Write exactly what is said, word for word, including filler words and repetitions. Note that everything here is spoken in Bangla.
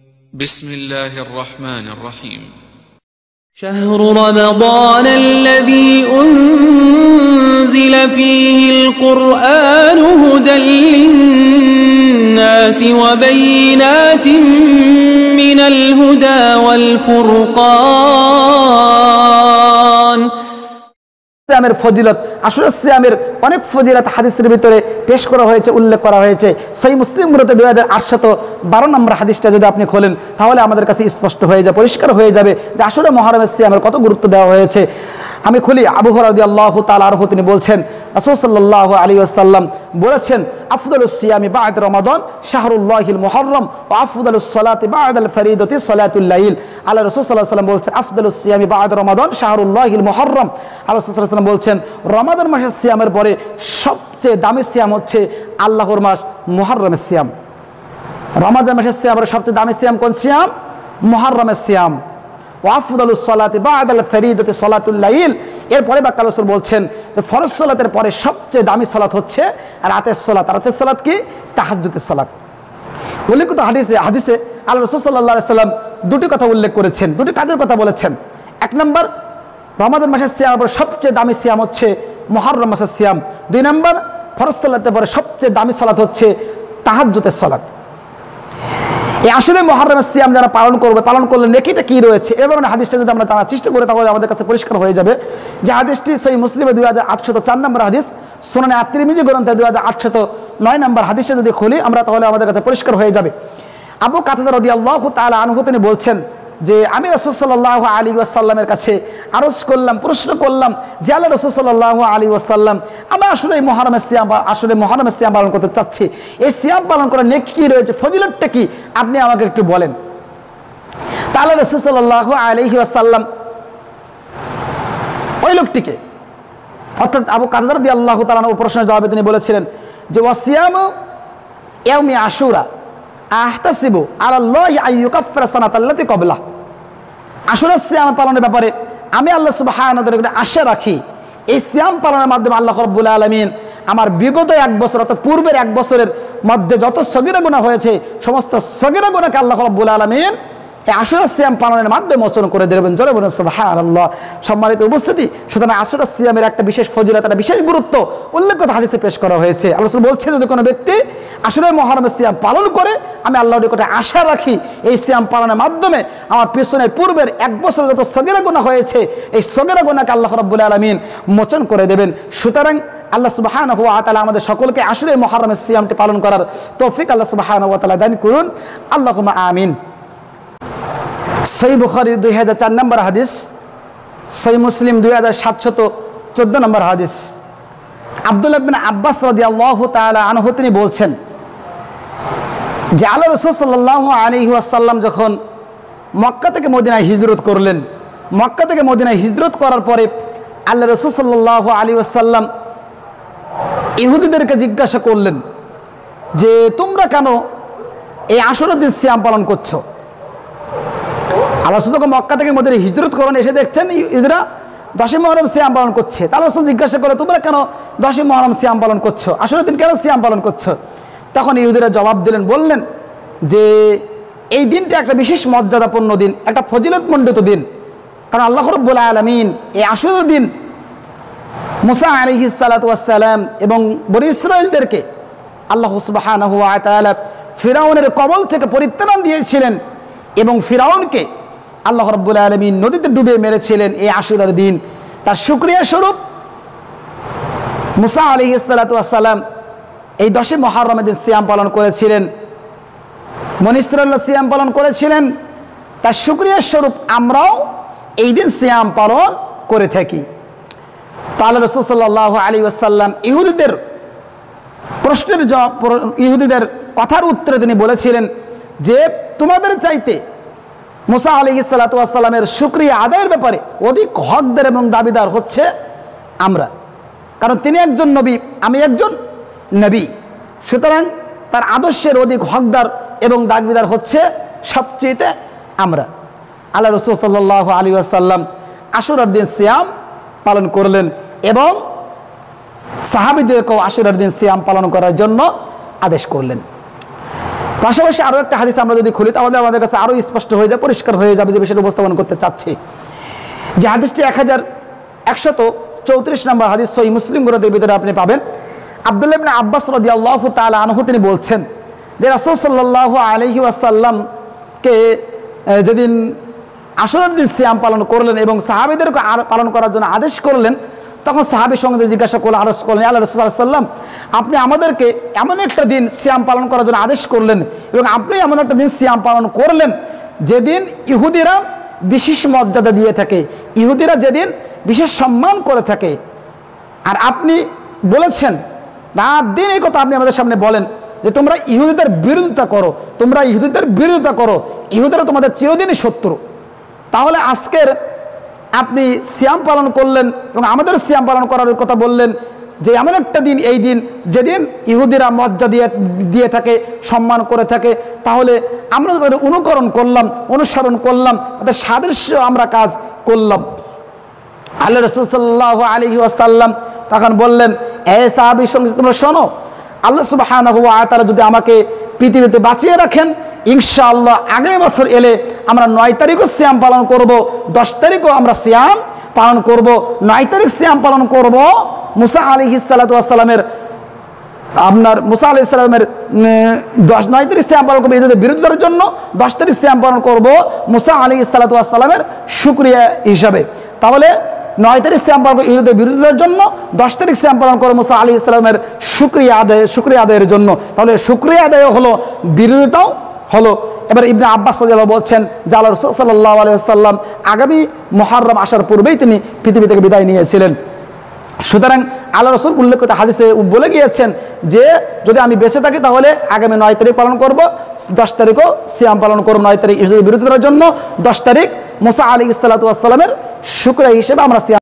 بسم الله الرحمن الرحيم شهر رمضان الذي أنزل فيه القرآن هدى للناس وبينات من الهدى والفرقان সিয়ামের ফজিলত আসলে সিয়ামের অনেক ফজিলত হাদিসের ভিতরে পেশ করা হয়েছে, উল্লেখ করা হয়েছে। সহিহ মুসলিম গ্রন্থে দুই হাজার আটশত বারো নম্বর হাদিসটা যদি আপনি খোলেন তাহলে আমাদের কাছে স্পষ্ট হয়ে যাবে, পরিষ্কার হয়ে যাবে যে আসলে মুহররমের সিয়ামের কত গুরুত্ব দেওয়া হয়েছে। আমি খুলি, আবু হুরায়রা রাদিয়াল্লাহু তাআলা আনহু তিনি বলছেন, রাসূল সাল্লাল্লাহু আলাইহি ওয়াসাল্লাম বলেছেন, আফদালুস সিয়ামি বা'দ রমাদান শাহরুল্লাহিল মুহররম ওয়া আফদালুস সালাতি বা'দাল ফরিদাতি সালাতুল লাইল। আল্লাহ রাসূল সাল্লাল্লাহু আলাইহি ওয়াসাল্লাম বলছেন, আফদালুস সিয়ামি বা'দ রমাদান শাহরুল্লাহিল মুহররম। আল্লাহ রাসূল সাল্লাল্লাহু আলাইহি ওয়াসাল্লাম বলছেন, রমাদান মাসের সিয়ামের পরে সবচেয়ে দামি সিয়াম হচ্ছে আল্লাহর মাস মুহররমের সিয়াম। রমাদান মাসের সিয়ামের সবচেয়ে দামি সিয়াম কোন সিয়াম? মুহররমের সিয়াম। ওয়াফদালুস সালাতি বা'দাল ফরিদাতি সালাতুল লাইল। এরপরে বাক্য রাসূল বলছেন যে ফরজ সালাতের পরে সবচেয়ে দামি সালাত হচ্ছে রাতের সালাত। রাতের সালাত কি? তাহাজ্জুদের সালাত। উল্লেখিত হাদিসে হাদিসে আল্লাহ রাসূল সাল্লাল্লাহু আলাইহি ওয়াসাল্লাম দুটি কথা উল্লেখ করেছেন, দুটি কাজের কথা বলেছেন। এক নম্বর, রমাদান মাসের সিয়ামের পর সবচেয়ে দামি সিয়াম হচ্ছে মুহররম মাসের সিয়াম। দুই নম্বর, ফরজ সালাতের পরে সবচেয়ে দামি সালাত হচ্ছে তাহাজ্জুদের সালাত। এই আসলে মুহররমের সিয়াম যারা পালন করবে, পালন করলে নেকিটা কি রয়েছে এবার হাদিসটা যদি আমরা জানার চেষ্টা করি তাহলে আমাদের কাছে পরিষ্কার হয়ে যাবে যে হাদিসটি সহিহ মুসলিমে দুই হাজার আটশত চার নম্বর হাদিস, সুনানে আত-তিরমিজি গ্রন্থে দুই হাজার আটশত নয় নম্বর হাদিসটা যদি খুলি আমরা তাহলে আমাদের কাছে পরিষ্কার হয়ে যাবে। আবু কাতাদা রাদিয়াল্লাহু তাআলা আনহু তিনি বলছেন যে আমি রাসূল সাল্লাল্লাহু আলাইহি ওয়াসাল্লামের কাছে আরজ করলাম, প্রশ্ন করলাম যে আল্লাহ রাসূল সাল্লাল্লাহু আলাইহি ওয়াসাল্লাম, আমরা আসলে এই মুহররমের সিয়াম আসলে মুহররমের সিয়াম পালন করতে চাচ্ছি, এই সিয়াম পালন করার নেকি কি রয়েছে, ফজিলতটা কি, আপনি আমাকে একটু বলেন। তাহলে রাসূল সাল্লাল্লাহু আলাইহি ওয়াসাল্লাম ওই লোকটিকে অর্থাৎ আবু কাতাদা রাদিয়াল্লাহু তাআলা আনহু প্রশ্নের জবাবে তিনি বলেছিলেন যে ওয়াসিয়ামু ইয়াউমি আশুরা আহতাসিবু আলাল্লাহি আইয়ুকাফফিরা সানাতাল্লাতী ক্বাবলা। আশুরা সিয়াম পালনের ব্যাপারে আমি আল্লাহ সুবহানাহু ওয়া তাআলার আশা রাখি এই সিয়াম পালনের মাধ্যমে আল্লাহ রাব্বুল আলামিন আমার বিগত এক বছর অর্থাৎ পূর্বের এক বছরের মধ্যে যত সগীরা গুনাহ হয়েছে সমস্ত সগীরা গুনাহকে আল্লাহ রাব্বুল আলামিন এই আশুরা সিয়াম পালনের মাধ্যমে মোচন করে দেবেন। জোরে বলুন সুবহানাল্লাহ। সম্মানিত উপস্থিতি, সুতরাং আশুরা সিয়ামের একটা বিশেষ ফজিলত, একটা বিশেষ গুরুত্ব উল্লেখিত হাদিসে পেশ করা হয়েছে। আল্লাহ রাসূল বলছেন যদি কোনো ব্যক্তি আশুরা মুহররমের সিয়াম পালন করে আমি আল্লাহর নিকটে আশা রাখি এই সিয়াম পালনের মাধ্যমে আমার পিছনের পূর্বের এক বছর যত সগীরা গুনাহ হয়েছে এই সগীরা গুনাহকে আল্লাহ রাব্বুল আলামিন মোচন করে দেবেন। সুতরাং আল্লাহ সুবহানাহু ওয়া তাআলা আমাদের সকলকে আশুরা মুহররমের সিয়ামটি পালন করার তৌফিক আল্লাহ সুবহানাহু ওয়া তাআলা দান করুন। আল্লাহুম্মা আমিন। সহিহ বুখারী দুই হাজার চার নম্বর হাদিস, সহিহ মুসলিম দুই হাজার সাতশত চোদ্দ নম্বর হাদিস। আব্দুল্লাহ ইবনে আব্বাস রাদিয়াল্লাহু তাআলা আনহু তিনি বলছেন যে আল্লাহ রাসূল সাল্লাল্লাহু আলাইহি ওয়াসাল্লাম যখন মক্কা থেকে মদিনায় হিজরত করলেন, মক্কা থেকে মদিনায় হিজরত করার পরে আল্লাহ রাসূল সাল্লাল্লাহু আলাইহি ওয়াসাল্লাম ইহুদিদেরকে জিজ্ঞাসা করলেন যে তোমরা কেন এই আশুরার দিন সিয়াম পালন করছো? আল্লাহ রাসূল মক্কা থেকে মদিনায় হিজরত করেন, এসে দেখছেন ইহুদিরা দশই মুহররম সিয়াম পালন করছে। তাহলে রাসূল জিজ্ঞাসা করে তোমরা কেন দশই মুহররম সিয়াম পালন করছো, আশুরার দিন কেন সিয়াম পালন করছো? তখন ইহুদিরা জবাব দিলেন, বললেন যে এই দিনটা একটা বিশেষ মর্যাদাপূর্ণ দিন, একটা ফজিলতমণ্ডিত দিন। কারণ আল্লাহ রাব্বুল আলামিন এই আশুরার দিন মুসা আলাইহিস সালাতু ওয়াস সালাম এবং বনী ইসরাঈলদেরকে আল্লাহ সুবহানাহু ওয়া তাআলা ফিরআউনের কবল থেকে পরিত্রাণ দিয়েছিলেন এবং ফিরআউনকে আল্লাহ রাব্বুল আলামিন নদীতে ডুবিয়ে মেরেছিলেন এই আশুরার দিন। তার শুকরিয়া স্বরূপ মুসা আলাইহিস সালাতু ওয়াস সালাম এই দশই মুহররমের দিন সিয়াম পালন করেছিলেন, বনী ইসরাঈল সিয়াম পালন করেছিলেন। তার শুকরিয়া স্বরূপ আমরাও এই দিন সিয়াম পালন করে থাকি। তাহলে রাসূল সাল্লাল্লাহু আলাইহি ওয়াসাল্লাম ইহুদিদের প্রশ্নের জবাব, ইহুদিদের কথার উত্তরে তিনি বলেছিলেন যে তোমাদের চাইতে মুসা আলাইহিস সালাতু ওয়াস সালামের শুকরিয়া আদায়ের ব্যাপারে অধিক হকদার এবং দাবিদার হচ্ছে আমরা, কারণ তিনি একজন নবী, আমি একজন নবী। সুতরাং তার আদর্শের অধিক হকদার এবং দাবিদার হচ্ছে সবচেয়ে আমরা। আল্লাহ রাসূল সাল্লাল্লাহু আলাইহি ওয়াসাল্লাম আশুরার দিন সিয়াম পালন করলেন এবং সাহাবীদেরকেও আশুরার দিন সিয়াম পালন করার জন্য আদেশ করলেন। পাশাপাশি আরও একটা হাদিস আমরা যদি খুলি তাহলে আমাদের কাছে আরও স্পষ্ট হয়ে যায়, পরিষ্কার হয়ে যাবে যে বিষয়টা উপস্থাপন করতে চাচ্ছি। যে হাদিসটি এক হাজার একশত চৌত্রিশ নম্বর হাদিস, সহিহ মুসলিম গ্রন্থের ভিতরে আপনি পাবেন। আব্দুল্লাহ ইবনে আব্বাস রাদিয়াল্লাহু তাআলা আনহু তিনি বলছেন যে রাসূল সাল্লাল্লাহু আলাইহি ওয়াসাল্লামকে যেদিন আশুরার দিন সিয়াম পালন করলেন এবং সাহাবীদেরকে পালন করার জন্য আদেশ করলেন, তখন সাহাবীর সঙ্গে জিজ্ঞাসা করলেন, আরজ করলেন, আল্লাহ রাসূল সাল্লাল্লাহু আলাইহি ওয়াসাল্লাম আপনি আমাদেরকে এমন একটা দিন সিয়াম পালন করার জন্য আদেশ করলেন এবং আপনি এমন একটা দিন সিয়াম পালন করলেন যেদিন ইহুদিরা বিশেষ মর্যাদা দিয়ে থাকে, ইহুদিরা যেদিন বিশেষ সম্মান করে থাকে, আর আপনি বলেছেন রাত দিন এই কথা আপনি আমাদের সামনে বলেন যে তোমরা ইহুদিদের বিরোধিতা করো, তোমরা ইহুদিদের বিরোধিতা করো, ইহুদিরা তোমাদের চিরদিনই শত্রু। তাহলে আজকের আপনি সিয়াম পালন করলেন এবং আমাদের সিয়াম পালন করার কথা বললেন যে এমন একটা দিন, এই দিন যেদিন ইহুদিরা মর্যাদা দিয়ে দিয়ে থাকে, সম্মান করে থাকে, তাহলে আমরা তাদের অনুকরণ করলাম, অনুসরণ করলাম, তাদের সাদৃশ্য আমরা কাজ করলাম। আল্লাহ রাসূল সাল্লাল্লাহু আলাইহি ওয়াসাল্লাম তখন বললেন, এ সাহাবীর সঙ্গে তোমরা শোনো, আল্লাহ সুবহানাহু ওয়া তাআলা যদি আমাকে পৃথিবীতে বাঁচিয়ে রাখেন, ইনশাআল্লাহ আগামী বছর এলে আমরা নয় তারিখও সিয়াম পালন করব, দশ তারিখও আমরা সিয়াম পালন করব। নয় তারিখ সিয়াম পালন করব মুসা আলাইহিস সালাতু ওয়াস সালামের আপনার মুসা আলাইহিস সালামের দশ নয় তারিখ সিয়াম পালন করবো ইহুদিদের বিরোধিতার জন্য, দশ তারিখ সিয়াম পালন করব মুসা আলাইহিস সালাতু ওয়াস সালামের শুকরিয়া হিসাবে। তাহলে নয় তারিখ সিয়াম পালন করবো ইহুদিদের বিরোধিতার জন্য, দশ তারিখ সিয়াম পালন করবো মুসা আলাইহিস সালামের শুকরিয়া আদায় শুকরিয়া আদায়ের জন্য। তাহলে শুকরিয়া আদায় হলো, বিরোধিতাও হলো। এবার ইবনে আব্বাস রাদিয়াল্লাহু বলছেন যে আল্লাহ রাসূল সাল্লাল্লাহু আলাইহি ওয়াসাল্লাম আগামী মুহররম আসার পূর্বেই তিনি পৃথিবী থেকে বিদায় নিয়েছিলেন। সুতরাং আল্লাহ রাসূল উল্লেখিত হাদিসে বলে গিয়েছেন যে যদি আমি বেঁচে থাকি তাহলে আগামী নয় তারিখ পালন করব, দশ তারিখও সিয়াম পালন করব। নয় তারিখ ইহুদিদের বিরোধিতার জন্য, দশ তারিখ মুসা আলাইহিস সালাতু ওয়াস সালামের শুকরিয়া হিসেবে আমরা সিয়াম